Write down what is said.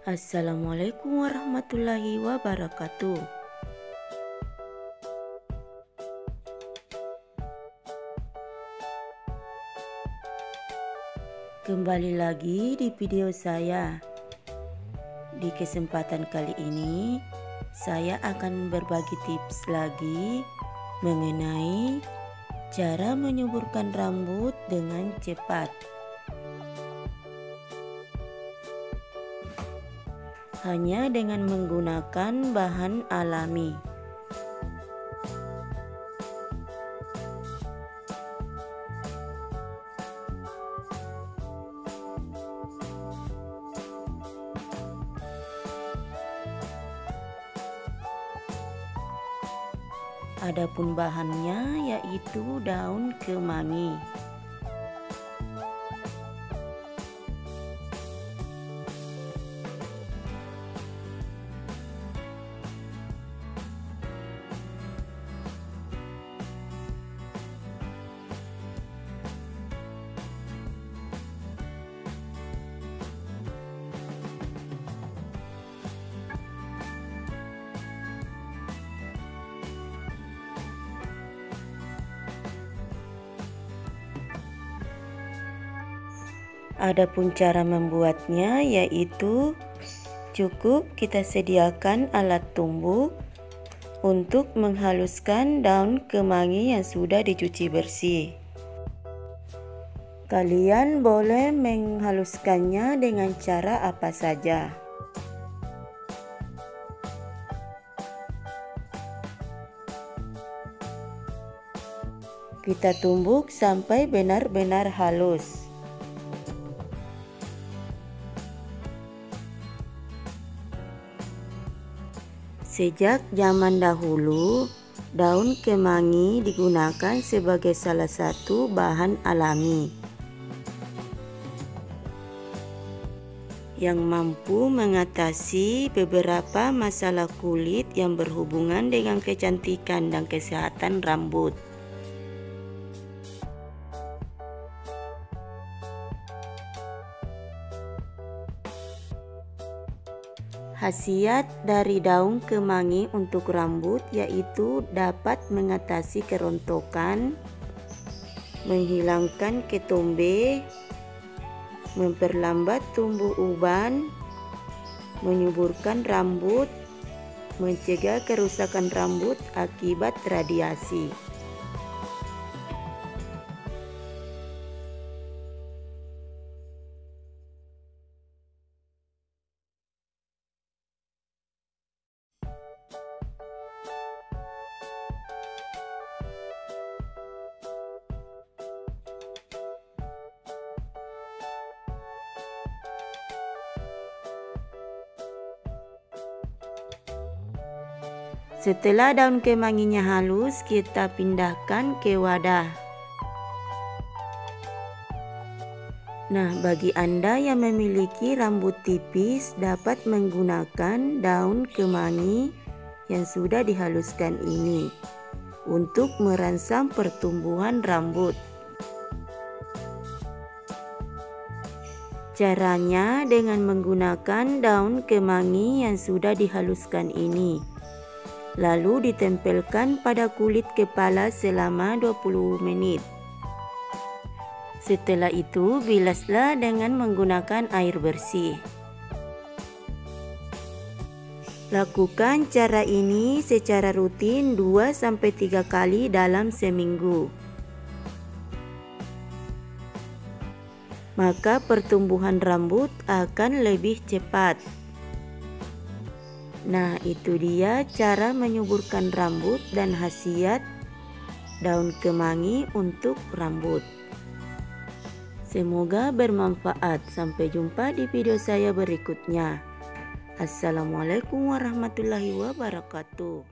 Assalamualaikum warahmatullahi wabarakatuh. Kembali lagi di video saya. Di kesempatan kali ini, saya akan berbagi tips lagi mengenai cara menyuburkan rambut dengan cepat. Hanya dengan menggunakan bahan alami. Adapun bahannya yaitu daun kemangi. Adapun cara membuatnya yaitu cukup kita sediakan alat tumbuk untuk menghaluskan daun kemangi yang sudah dicuci bersih. Kalian boleh menghaluskannya dengan cara apa saja. Kita tumbuk sampai benar-benar halus. Sejak zaman dahulu, daun kemangi digunakan sebagai salah satu bahan alami yang mampu mengatasi beberapa masalah kulit yang berhubungan dengan kecantikan dan kesehatan rambut. Khasiat dari daun kemangi untuk rambut yaitu dapat mengatasi kerontokan, menghilangkan ketombe, memperlambat tumbuh uban, menyuburkan rambut, mencegah kerusakan rambut akibat radiasi. Setelah daun kemanginya halus, kita pindahkan ke wadah. Nah, bagi Anda yang memiliki rambut tipis dapat menggunakan daun kemangi yang sudah dihaluskan ini untuk merangsang pertumbuhan rambut. Caranya dengan menggunakan daun kemangi yang sudah dihaluskan ini. Lalu ditempelkan pada kulit kepala selama 20 menit. Setelah itu bilaslah dengan menggunakan air bersih. Lakukan cara ini secara rutin 2-3 kali dalam seminggu. Maka pertumbuhan rambut akan lebih cepat. Nah, itu dia cara menyuburkan rambut dan khasiat daun kemangi untuk rambut. Semoga bermanfaat. Sampai jumpa di video saya berikutnya. Assalamualaikum warahmatullahi wabarakatuh.